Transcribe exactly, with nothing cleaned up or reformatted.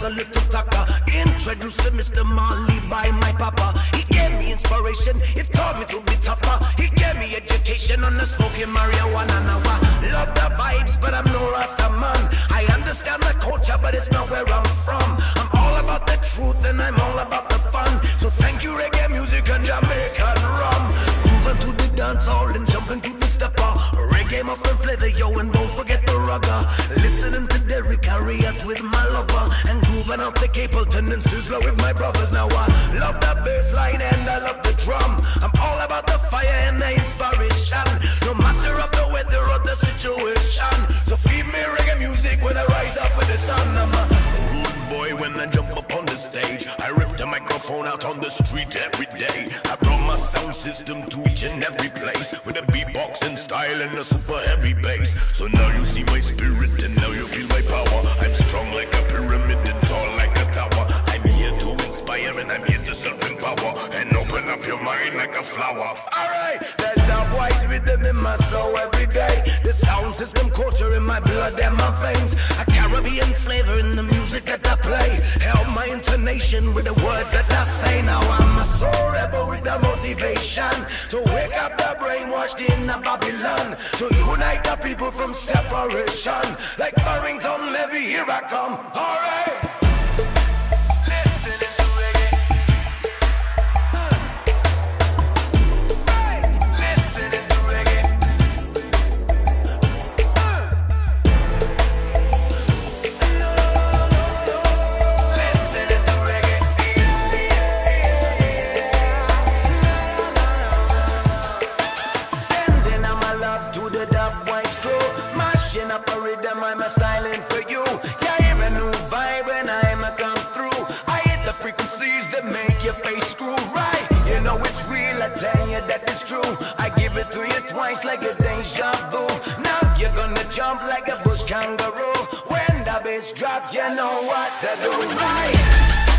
was a little taca. Introduced to Mister Marley by my papa. He gave me inspiration, he taught me to be tougher. He gave me education on the smoking marijuana. Now I love the vibes, but I'm no rastaman. I understand the culture, but it's not where I'm from. I'm all about the truth and I'm all about the fun. So thank you reggae music and Jamaican rum. Moving to the dancehall and jumping to the steppa. Reggae muffin flavor, yo, and don't forget the ragga. Listening to Derrick Harriott with my lover, and grooving out to Capleton and Sizzla with my brothers. Now I love the bass line and I love the drum. I'm all about the fire and the inspiration, no matter of the weather or the situation. So feed me reggae music when I rise up with the sun. I'm a rude boy when I jump up on the stage. I rip the microphone out on the street every day. I brought my sound system to each and every place, with a beatboxing style and a super heavy bass. So now you see my spirit and now you feel my power. I'm strong like a pyramid and tall like a tower. I'm here to inspire and I'm here to self-empower, and open up your mind like a flower. Alright, there's that wise rhythm in my soul every day. The sound system culture in my blood and my veins. A Caribbean flavor in the music that I play. Help my intonation with the words that I say. Now I'm a soul rebel with the motivation to wake up the brainwashed in a Babylon, to unite the people from separation. Like Barrington Levy, here I come. Alright. Up a rhythm, I'm a styling for you. Yeah, hear a new vibe when I'm a come through. I hit the frequencies that make your face screw right. You know it's real, I tell you that it's true. I give it to you twice like a deja vu. Now you're gonna jump like a bush kangaroo. When the bass drops, you know what to do, right?